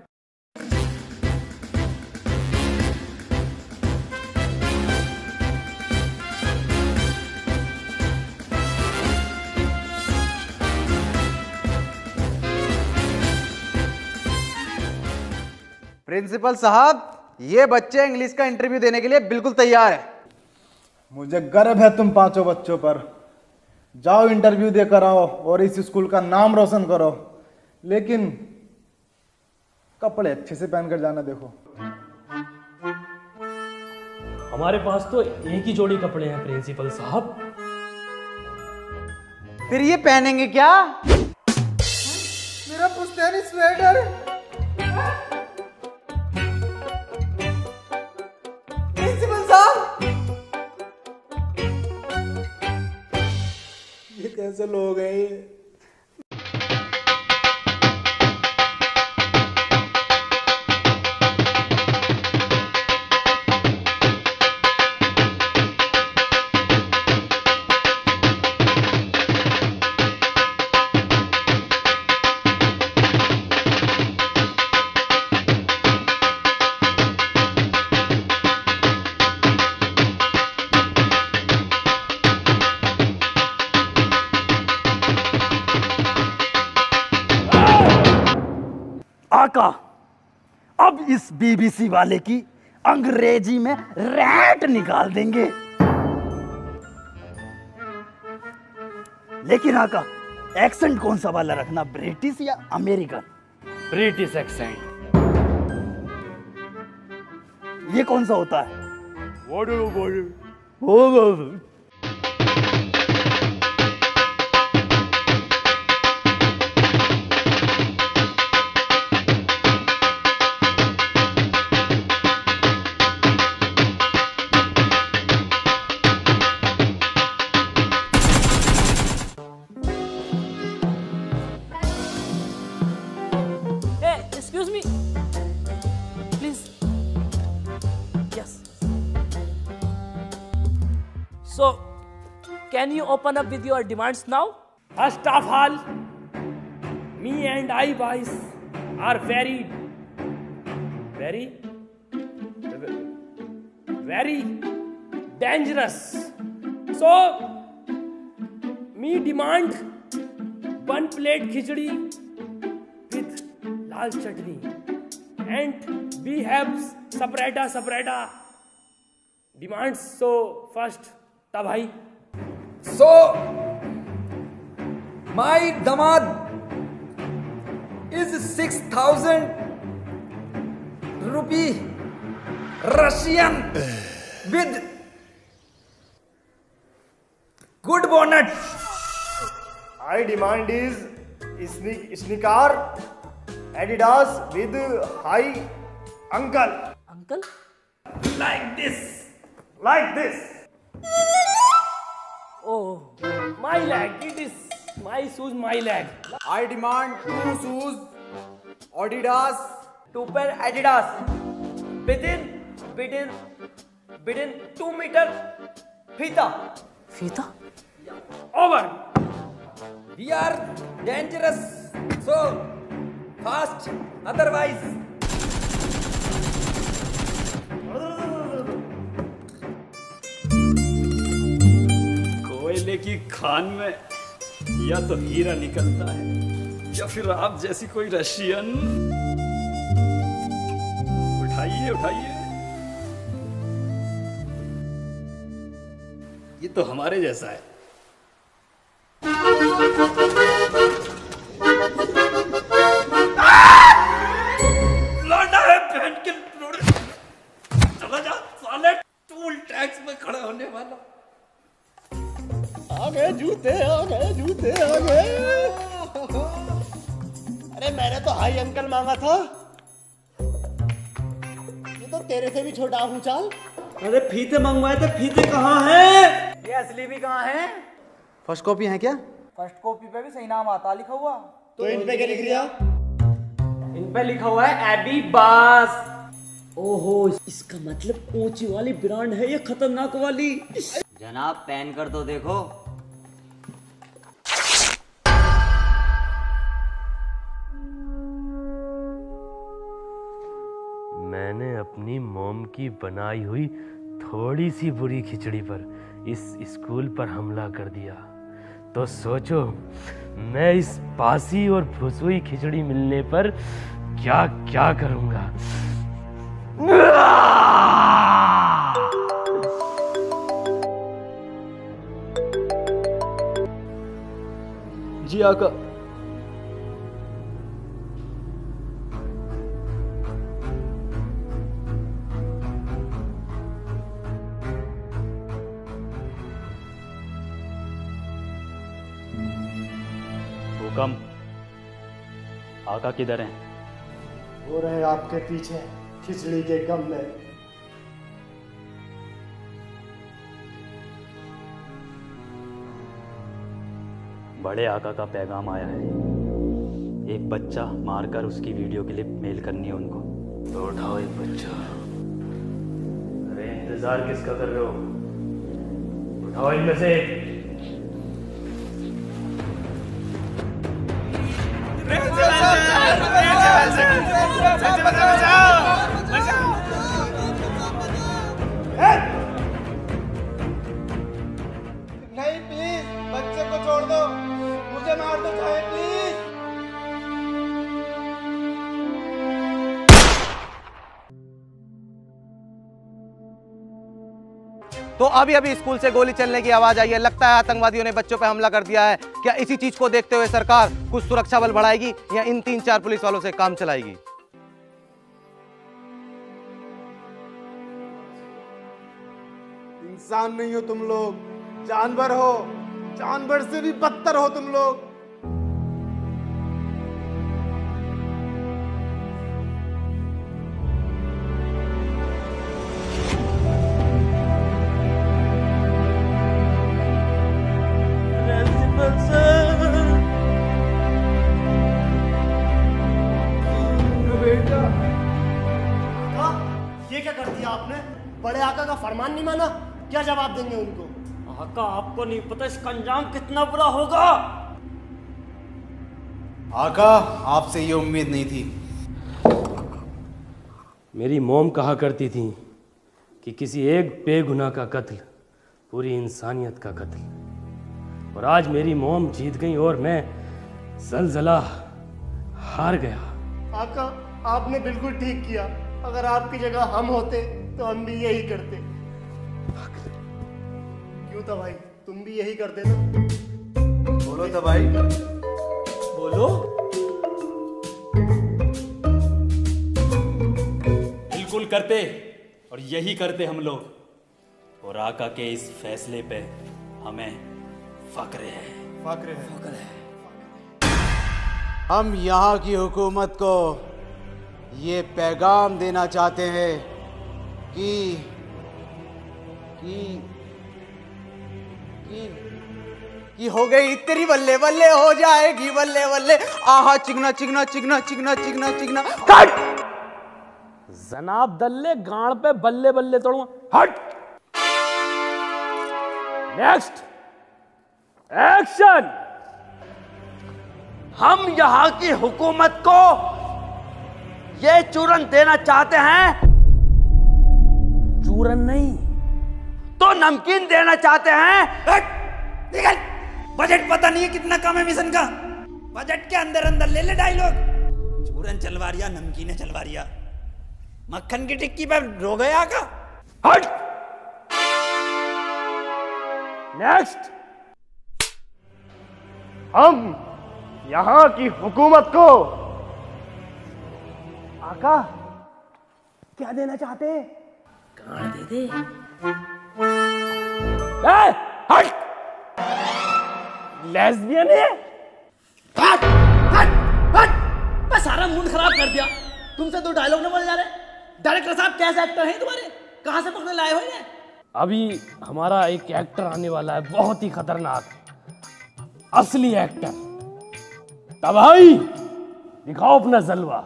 प्रिंसिपल साहब, ये बच्चे इंग्लिश का इंटरव्यू देने के लिए बिल्कुल तैयार है। मुझे गर्व है तुम 5 बच्चों पर। जाओ इंटरव्यू देकर आओ और इस स्कूल का नाम रोशन करो, लेकिन कपड़े अच्छे से पहनकर जाना। देखो हमारे पास तो एक ही जोड़ी कपड़े हैं प्रिंसिपल साहब। फिर ये पहनेंगे क्या? मेरा पुश्तैनी स्वेटर। प्रिंसिपल साहब, ये कैसे लोग हैं ये? आका, अब इस बीबीसी वाले की अंग्रेजी में रैट निकाल देंगे। लेकिन आका, एक्सेंट कौन सा वाला रखना, ब्रिटिश या अमेरिकन? British accent. ये कौन सा होता है? Excuse me, please. Yes. So, can you open up with your demands now? First of all, me and I boys are very dangerous. So, me demand 1 plate khichdi with lal chutney, and we have separata demands. So first ta bhai, So, my damad is 6,000 rupee Russian with good bonnet. I demand is sneaker Adidas with high ankle. Uncle? like this. Oh, my leg. It is my shoes, my leg. I demand 2 shoes Adidas. 2 pair Adidas within 2 meter फीता. Fita? Over. We are dangerous, so fast, otherwise. कोयले की खान में या तो हीरा निकलता है या फिर आप जैसी कोई रशियन। उठाइए। ये तो हमारे जैसा है। लौटा है बहन के लोड़े। चला जा साले, टूल टैक्स में खड़ा होने वाला। आ गए जूते। अरे मैंने तो हाई अंकल मांगा था, ये तो तेरे से भी छोटा हूँ। चाल, अरे फीते मंगवाए थे, फीते कहाँ हैं? ये असली भी कहाँ है? फर्स्ट कॉपी है क्या? फर्स्ट कॉपी पे भी सही नाम आता लिखा हुआ। तो इन पे क्या लिख दिया? इन पे लिखा हुआ है एबी बास। ओहो, इसका मतलब ऊंची वाली ब्रांड है ये, खतरनाक वाली। जनाब पहन कर तो देखो। मैंने अपनी मॉम की बनाई हुई थोड़ी सी बुरी खिचड़ी पर इस स्कूल पर हमला कर दिया, तो सोचो मैं इस बासी और फुसुई खिचड़ी मिलने पर क्या क्या करूंगा। जी आका। हुकम, आका किधर हैं? वो रहे आपके पीछे खिचड़ी के गम में। बड़े आका का पैगाम आया है। एक बच्चा मारकर उसकी वीडियो क्लिप मेल करनी है उनको। तो उठाओ एक बच्चा। अरे इंतजार किसका कर रहे हो? उठाओ इनमें से। नहीं प्लीज, बच्चे को छोड़ दो, मुझे मार दो चाहे प्लीज। तो अभी अभी स्कूल से गोली चलने की आवाज आई है। लगता है आतंकवादियों ने बच्चों पर हमला कर दिया है। क्या इसी चीज को देखते हुए सरकार कुछ सुरक्षा बल बढ़ाएगी या इन 3-4 पुलिस वालों से काम चलाएगी? इंसान नहीं हो तुम लोग, जानवर हो। जानवर से भी बदतर हो तुम लोग। ये क्या कर दिया आपने? बड़े आका का फरमान नहीं माना? क्या जवाब देंगे उनको? आका, आपको नहीं पता इसका अंजाम कितना बुरा होगा। आका, आपसे ये उम्मीद नहीं थी। मेरी मॉम कहा करती थी कि किसी एक बेगुनाह का कत्ल पूरी इंसानियत का कत्ल। और आज मेरी मॉम जीत गई और मैं ज़लज़ला हार गया। आका, आपने बिल्कुल ठीक किया। अगर आपकी जगह हम होते तो हम भी यही करते। क्यों था भाई, तुम भी यही करते ना? बोलो तो भाई, बोलो। बिल्कुल करते, और यही करते हम लोग। और आका के इस फैसले पे हमें फक्र है। फक्र है। फक्र है। हम यहाँ की हुकूमत को ये पैगाम देना चाहते हैं कि हो गई तेरी बल्ले बल्ले, हो जाएगी बल्ले बल्ले। आहा चिकना चिकना चिकना चिकना चिकना चिकना। कट! जनाब दल्ले गाड़ पे बल्ले बल्ले तोड़ूंगा। हट! Next action. हम यहाँ की हुकूमत को ये चूरन देना चाहते हैं। चूरन नहीं तो नमकीन देना चाहते हैं। निकल। बजट पता नहीं है कितना कम है मिशन का। बजट के अंदर अंदर ले ले डायलॉग। चूरन चलवारिया, नमकीने चलवारिया, मक्खन की टिक्की पे रो गया का। हट! नेक्स्ट। हम यहाँ की हुकूमत को आका क्या देना चाहते हैं? गाड़ दे दे। हट! लेस्बियन है? हट! हट! हट! मैं सारा मूड खराब कर दिया। तुमसे दो डायलॉग न बोल जा रहे। डायरेक्टर साहब कैसे एक्टर हैं तुम्हारे? कहां से पकड़े लाए हो इन्हें? अभी हमारा एक एक्टर आने वाला है, बहुत ही खतरनाक, असली एक्टर। तब भाई दिखाओ अपना जलवा।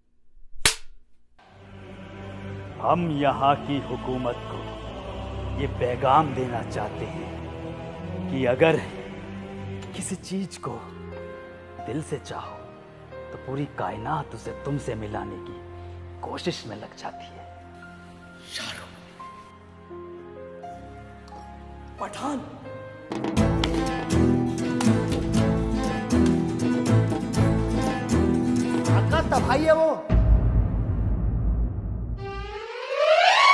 हम यहाँ की हुकूमत को ये पैगाम देना चाहते हैं कि अगर किसी चीज को दिल से चाहो तो पूरी कायनात उसे तुमसे मिलाने की कोशिश में लग जाती है। पठान। आका तबाही है वो।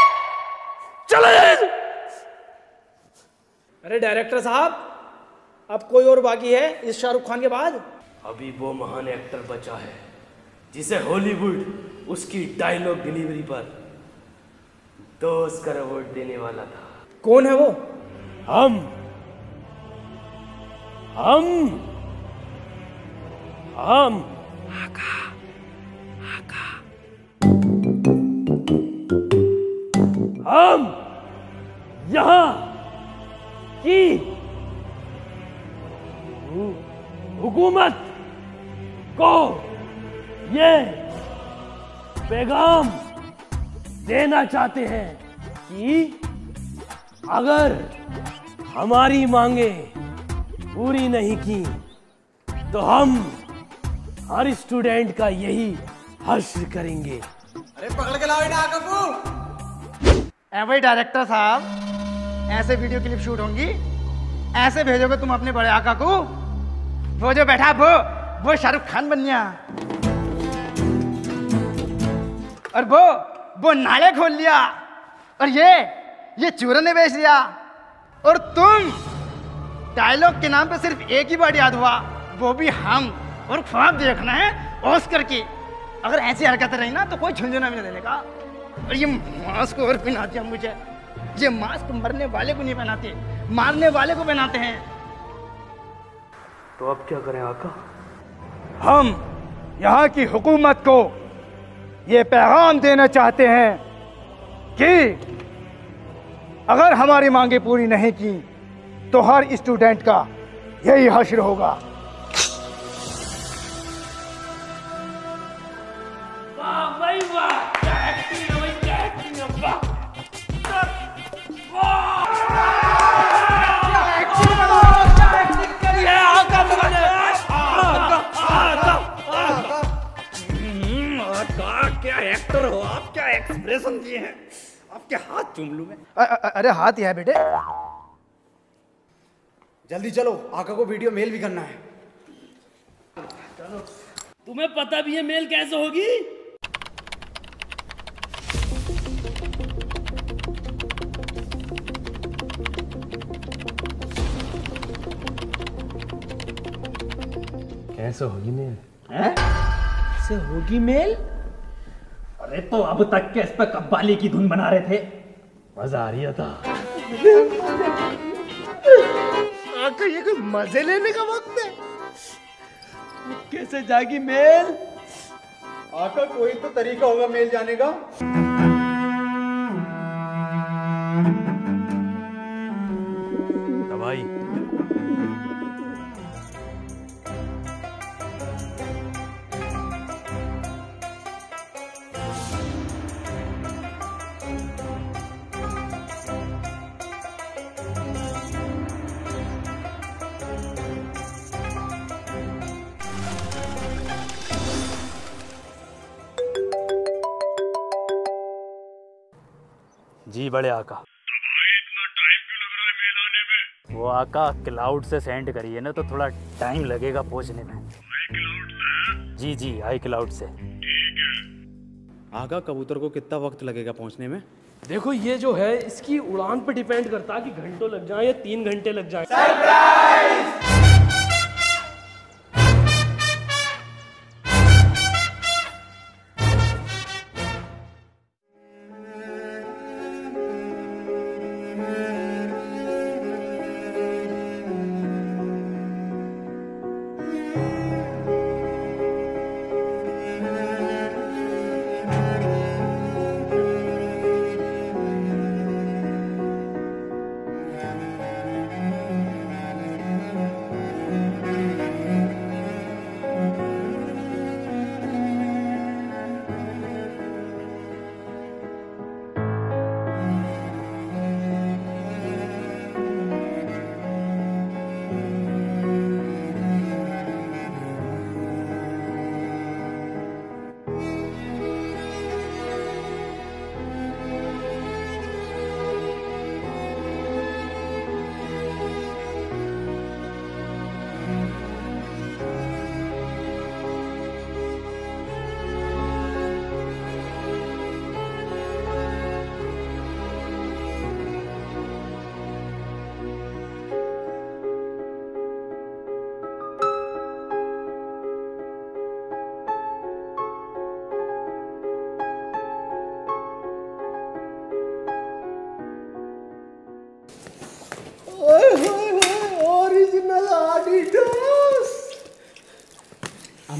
चले। अरे डायरेक्टर साहब, अब कोई और बाकी है इस शाहरुख खान के बाद? अभी वो महान एक्टर बचा है जिसे हॉलीवुड उसकी डायलॉग डिलीवरी पर 2 ऑस्कर अवार्ड देने वाला था। कौन है वो? हम हम यहाँ की हुकूमत को ये पैगाम देना चाहते हैं कि अगर हमारी मांगे पूरी नहीं की तो हम हर स्टूडेंट का यही हश्र करेंगे। अरे पकड़ के लाओ इन्हें आका को। ए भाई डायरेक्टर साहब, ऐसे वीडियो क्लिप शूट होंगी, ऐसे भेजोगे तुम अपने बड़े आका को? वो जो बैठा वो शाहरुख खान बन गया, और वो नाले खोल लिया, और ये चूरन ने बेच लिया, और तुम डायलॉग के नाम पे सिर्फ एक ही बार याद हुआ, वो भी हम, और ख्वाब देखना है ऑस्कर की। अगर ऐसी हरकतें रही ना तो कोई झुंझुना भी नहीं देने का। और ये मास्क और पहनाते हैं मुझे, ये मास्क मरने वाले को नहीं पहनाते, मारने वाले को पहनाते हैं। तो अब क्या करें आका? हम यहाँ की हुकूमत को ये पैगाम देना चाहते हैं कि अगर हमारी मांगे पूरी नहीं की तो हर स्टूडेंट का यही हश्र होगा। वाह भाई वाह, क्या एक्टिंग है भाई, क्या एक्टिंग है, वाह क्या एक्टर हो आप, क्या एक्सप्रेशन दिए हैं, आपके हाथ चूम लूं मैं। अरे हाथ ही है बेटे। जल्दी चलो, आका को वीडियो मेल भी करना है। चलो, तुम्हें पता भी है मेल कैसे होगी? कैसे होगी मेल? कैसे होगी मेल? अरे तो अब तक के इस पे कव्वाली की धुन बना रहे थे, मजा आ रही था। आका ये कोई मजे लेने का वक्त है? कैसे जागी मेल? आका कोई तो तरीका होगा मेल जाने का। दवाई जी बड़े आका। इतना टाइम क्यों लग रहा है मेल आने में? वो आका क्लाउड से सेंड करिए ना, तो थोड़ा टाइम लगेगा पहुंचने में। क्लाउड से? जी जी, आई क्लाउड से। ठीक है। आका कबूतर को कितना वक्त लगेगा पहुंचने में? देखो ये जो है इसकी उड़ान पे डिपेंड करता है कि घंटों लग जाए या 3 घंटे लग जाए। सरप्राइज!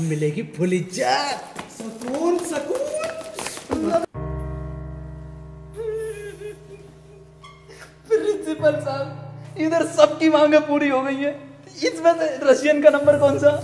मिलेगी फुल इज्जत। सुकून सुकून। प्रिंसिपल साहब, इधर सबकी मांगे पूरी हो गई है, इसमें से रशियन का नंबर कौन सा?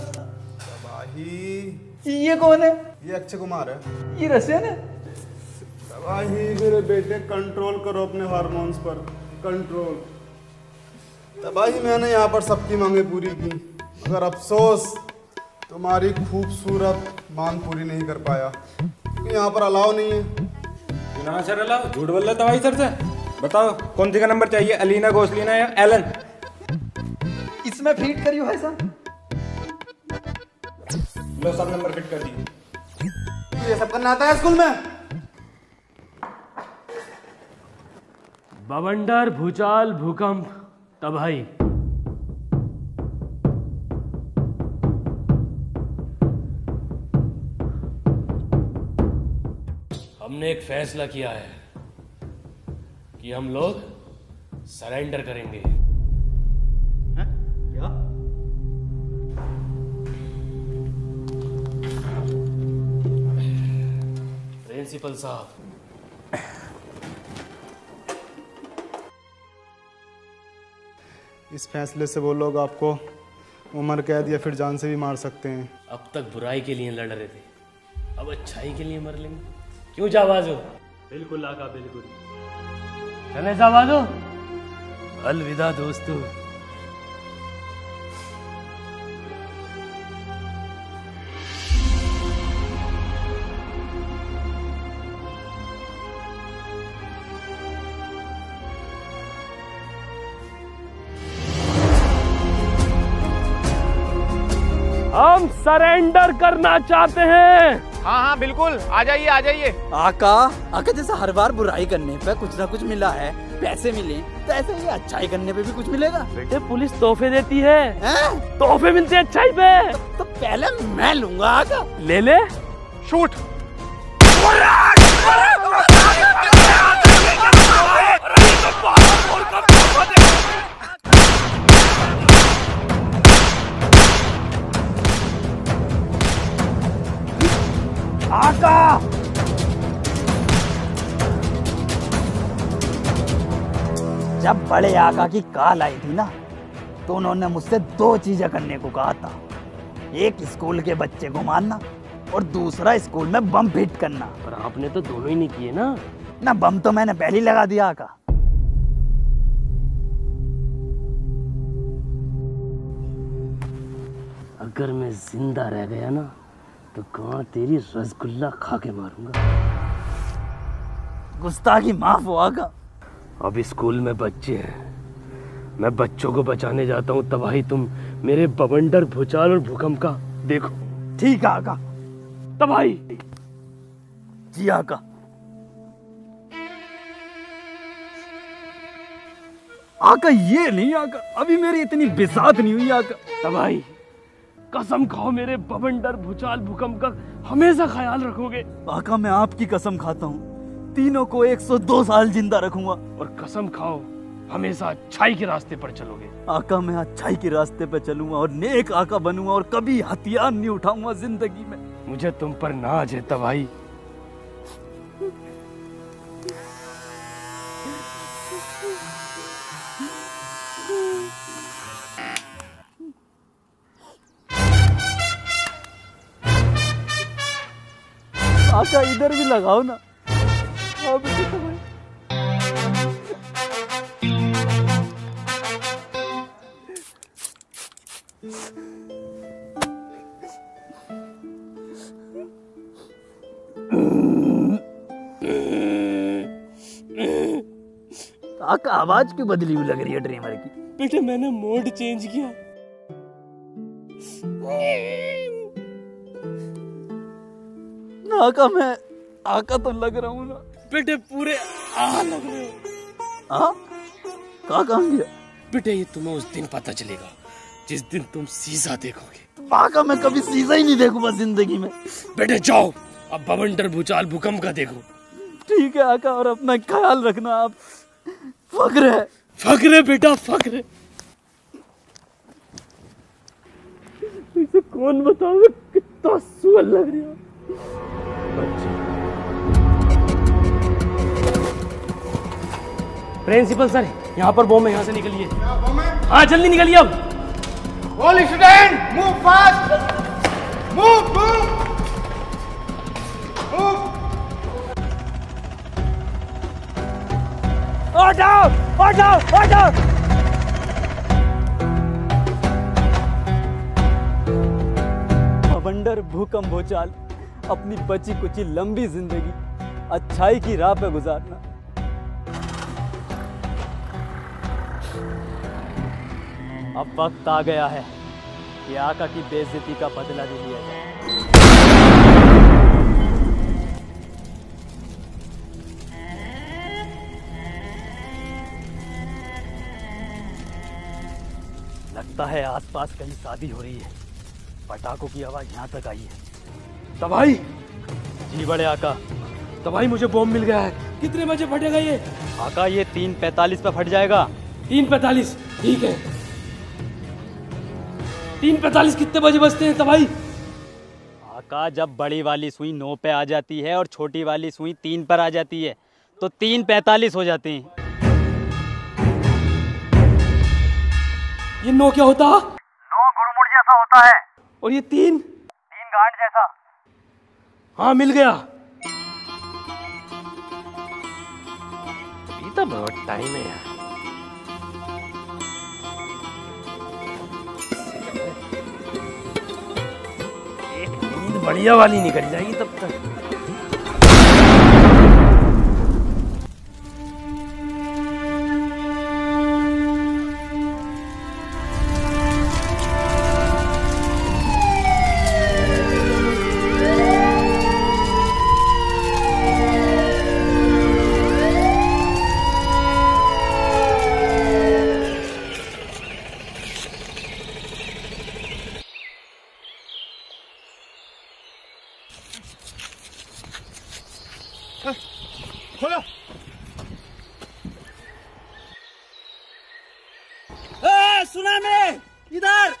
ये कौन है? ये अक्षय कुमार है। ये रशियन है? तबाही मेरे बेटे, कंट्रोल करो अपने हार्मोन्स पर, कंट्रोल। तबाही मैंने यहाँ पर सबकी मांगे पूरी की, मगर अफसोस तुम्हारी खूबसूरत मांग पूरी नहीं कर पाया, क्योंकि यहाँ पर अलाउ नहीं है। ना सर अलाउ, झूठ बोल रहे तबाही सर से। बताओ कौन सी का नंबर चाहिए, अलीना, गोसलीना या एलन? इसमें फिट करियो है सर। लो सब नंबर फिट कर दिए। ये सब करना आता है स्कूल में? बवंडर, भूचाल, भूकंप, तबाही। हमने एक फैसला किया है कि हम लोग सरेंडर करेंगे। क्या? प्रिंसिपल साहब, इस फैसले से वो लोग आपको उम्र कैद या फिर जान से भी मार सकते हैं। अब तक बुराई के लिए लड़ रहे थे, अब अच्छाई के लिए मर लेंगे। क्यों जाबाजो? बिल्कुल आका, बिल्कुल। चले जाबाजो, अलविदा दोस्तों। हम सरेंडर करना चाहते हैं। हाँ हाँ बिल्कुल, आ जाइए आ जाइए। आका जैसा हर बार बुराई करने पे कुछ ना कुछ मिला है, पैसे मिले, तो ऐसे ही अच्छाई करने पे भी कुछ मिलेगा। बेटे पुलिस तोहफे देती है, तोहफे मिलते हैं अच्छाई पे। तो पहले मैं लूंगा आका। ले ले। शूट। आका जब बड़े आका की कॉल आई थी ना, तो उन्होंने मुझसे 2 चीजें करने को कहा था। एक स्कूल के बच्चे को मारना और दूसरा स्कूल में बम फिट करना। पर आपने तो दोनों ही नहीं किए ना। ना बम तो मैंने पहले ही लगा दिया आका। अगर मैं जिंदा रह गया ना, तो कहाँ तेरी रसगुल्ला खा के मारूंगा। गुस्ताखी माफ हो आका। अब स्कूल में बच्चे हैं, मैं बच्चों को बचाने जाता हूँ। तबाही तुम मेरे बवंडर, भूचाल और भूकंप का देखो। ठीक है आका। तबाही। जी आका। आका ये नहीं आका, अभी मेरी इतनी बिसात नहीं हुई आका। तबाही कसम खाओ, मेरे बवंडर, भूचाल, भूकंप का हमेशा ख्याल रखोगे। आका मैं आपकी कसम खाता हूँ, तीनों को 102 साल जिंदा रखूंगा। और कसम खाओ हमेशा अच्छाई के रास्ते पर चलोगे। आका मैं अच्छाई के रास्ते पर चलूंगा और नेक आका बनूंगा और कभी हथियार नहीं उठाऊंगा जिंदगी में। मुझे तुम पर नाज है तबाही। आका इधर भी लगाओ ना। आका आवाज क्यों बदली हुई लग रही है ड्रीमर की? बेटे मैंने मोड चेंज किया। आका मैं आका तो लग रहा हूँ ना। बेटे पूरे लग रहे हो। कहाँ गया? बेटे ये तुम्हें उस दिन पता चलेगा जिस दिन तुम सीसा देखोगे। आका मैं कभी सीसा ही नहीं देखूंगा जिंदगी में। बेटे जाओ अब बवंडर, भूचाल, भूकंप का देखो। ठीक है आका, और अपना ख्याल रखना। आप फक्र है। फक्र है बेटा, फक्र है। इसे कौन बताओगे? तो सुअर लग रही हो। प्रिंसिपल सर, यहाँ पर बॉम्ब है, यहाँ से निकलिए। हाँ जल्दी निकलिए अब। All student move fast, move move move. Order order order. Wonder भूकंप भूचाल अपनी बची कुची लंबी जिंदगी अच्छाई की राह पे गुजारना। अब वक्त आ गया है कि आका की बेइज्जती का बदला भी लिया जाए। लगता है आसपास कहीं शादी हो रही है। पटाखों की आवाज यहाँ तक आई है। तबाही। जी बड़े आका। तबाही, मुझे बॉम्ब मिल गया है। कितने बजे फटेगा ये? आका ये 3:45 पे फट जाएगा। 3:45 ठीक है। 3:45 कितने बजे बजते हैं तबाही? आका जब बड़ी वाली सुई 9 पे आ जाती है और छोटी वाली सुई 3 पर आ जाती है तो 3:45 हो जाते हैं। ये 9 क्या होता? 9 गुड़मुड़ जैसा होता है। और ये 3 गांठ जैसा। हाँ मिल गया। अभी तो बहुत टाइम है यार। एक नींद बढ़िया वाली निकल जाएगी तब तक। खोलो। सुना मैं इधर।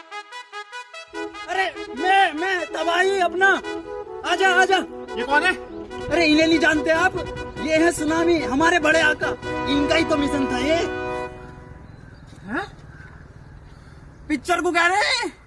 अरे मैं तबाही अपना। आजा आजा। ये कौन है? अरे इन्हें नहीं जानते आप? ये है सुनामी, हमारे बड़े आका। इनका ही तो मिशन था ये। हाँ? पिक्चर को कह रहे हैं।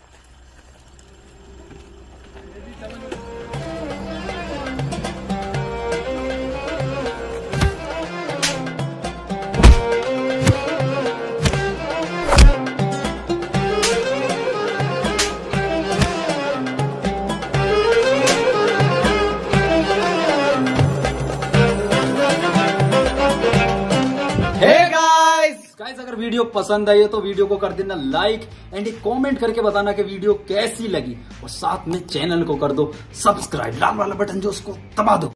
अगर वीडियो पसंद आई है तो वीडियो को कर देना लाइक एंड एक कमेंट करके बताना कि वीडियो कैसी लगी और साथ में चैनल को कर दो सब्सक्राइब। लाल वाला बटन जो उसको दबा दो।